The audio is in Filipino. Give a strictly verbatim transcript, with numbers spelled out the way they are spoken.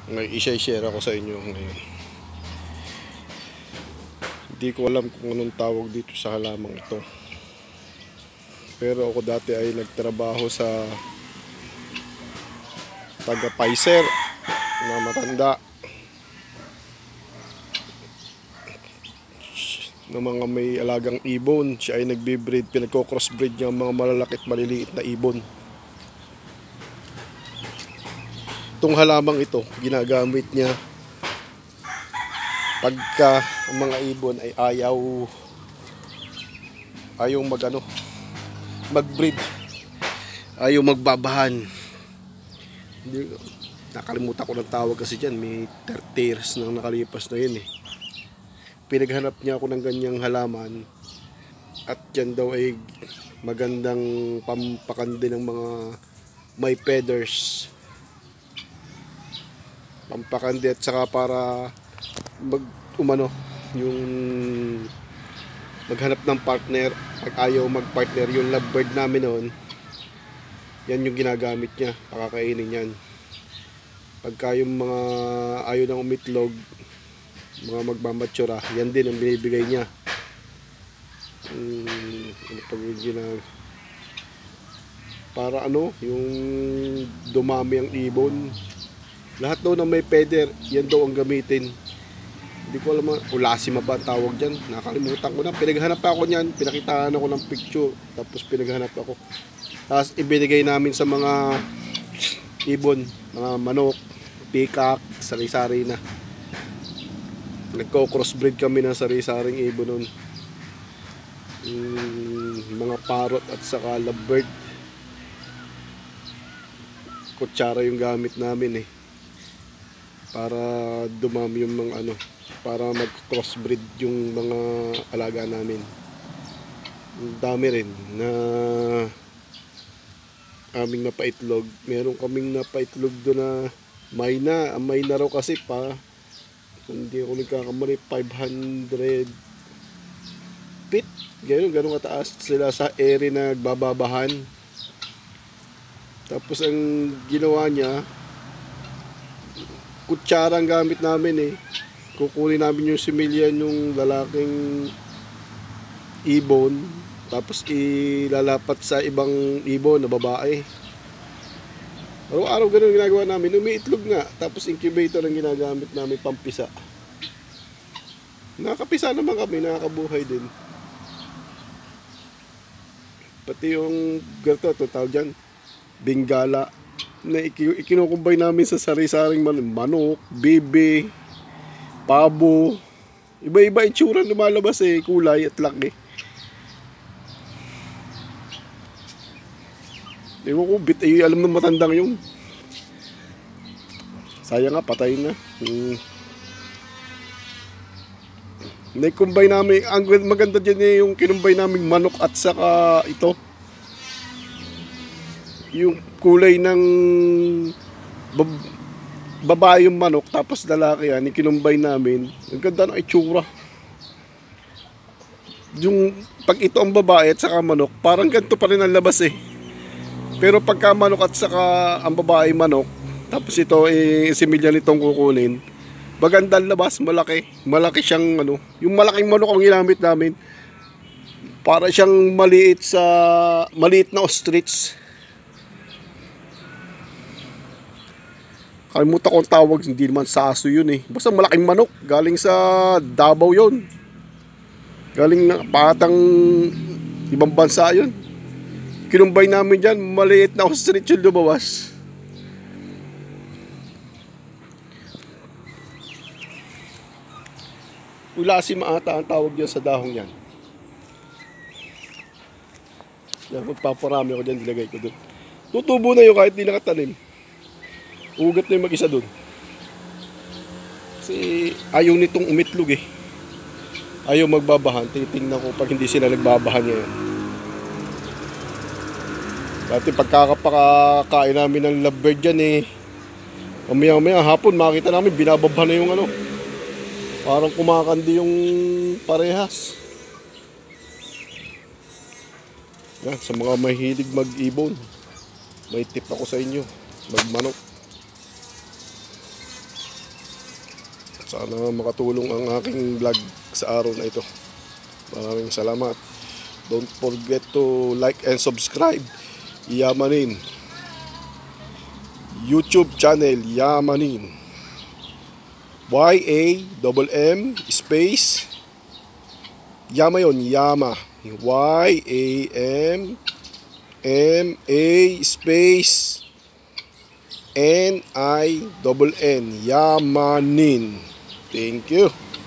may i-share ako sa inyo ngayon. Hindi ko alam kung anong tawag dito sa halamang ito, pero ako dati ay nagtrabaho sa taga-Pfizer na matanda ng mga may alagang ibon. Siya ay nagbe-breed, pinagko-crossbreed niya ang mga malalaki at maliliit na ibon. Itong halamang ito, ginagamit niya pagka ang mga ibon ay ayaw ayaw mag ano, mag-breed, ayaw magbabahan. Hindi, nakalimutan ko ng tawag kasi dyan, may thirty years nang nakalipas na yun eh. Pinaghanap niya ako ng ganyang halaman, at yan daw ay magandang pampakandi ng mga may feathers, pampakandi, at saka para mag umano yung maghanap ng partner pag ayaw magpartner. Yung lovebird namin noon, yan yung ginagamit niya, pakakainin yan. Pagka yung mga ayaw ng umitlog, mga magmamatsura, yan din ang binibigay niya. Hmm, ano pag ginag para ano, yung dumami ang ibon. Lahat daw na may feather, yan daw ang gamitin. Hindi ko alam, ulasim ba ang tawag dyan, nakalimutan ko na. Pinaghanap ako niyan, pinakitaan ako ng picture, tapos pinaghanap ako. Tapos ibinigay namin sa mga ibon, mga manok, peacock, sari-sari na. Nagko-crossbreed kami ng sari-saring ibon nun. Hmm, mga parrot at saka lovebird. Kutsara yung gamit namin eh, para dumami yung mga ano, para mag-crossbreed yung mga alaga namin. Dami rin na aming napaitlog. Meron kaming napaitlog doon na mayna. Ang mayna raw kasi pa, hindi ako nagkakamali, five hundred feet. Ganun, ganun kataas sila sa area na nagbababahan. Tapos ang ginawa niya, kutsara ang gamit namin eh. Kukunin namin yung similyan yung lalaking ibon, tapos ilalapat sa ibang ibon na babae. Araw-araw ganun ginagawa namin. Umiitlog nga, tapos incubator ang ginagamit namin pampisa. Nakakapisa naman kami, nakakabuhay din. Pati yung ganito, total dyan, Bengala, na ikinukumbay namin sa sari-saring manok, bebe, pabo. Iba-iba itsura lumalabas eh, kulay at laki. Ewan ko, bit ay alam ng matandang yung. Sayang nga, patay na. Hmm. Naikumbay namin, ang maganda dyan eh, yung kinumbay namin manok at saka ito, yung kulay ng bab babae yung manok, tapos lalaki yan, ikinumbay namin. Ang ganda ng itsura. Yung pag ito ang babae at saka manok, parang ganito pa rin ang labas eh. Pero pagka manok at saka ang babae manok, tapos ito eh, similya nitong kukunin, maganda ang labas, malaki. Malaki siyang ano, yung malaking manok ang ginamit namin. Para siyang maliit sa maliit na ostrich. Kalimutan ko ang tawag, hindi naman saso yun eh. Basta malaking manok, galing sa Davao yun. Galing na patang ibang bansa yun. Kinumbay namin dyan, maliit na ostrich yung lumawas. Ulasim ata ang tawag dyan sa dahong yan. Yan, magpaparami ako dyan, dilagay ko doon. Tutubo na yun kahit di nakatanim. Ugat na yung mag-isa doon. Kasi ayaw nitong umitlog eh. Ayaw magbabahan. Titingnan ko pag hindi sila nagbabahan ngayon. Dati pagkakapakain namin ng lovebird dyan eh, mamaya mamaya hapon makita namin binababahan na yung ano, parang kumakandi yung parehas. Yan, sa mga mahilig mag-ibon, may tip ako sa inyo, magmanok. Sana makatulong ang aking vlog sa araw na ito. Maraming salamat. Don't forget to like and subscribe. Yamanin. YouTube channel Yamanin. Y A M M space Yama yon, Yama. Y A M M A space N I N N. Yamanin. Thank you.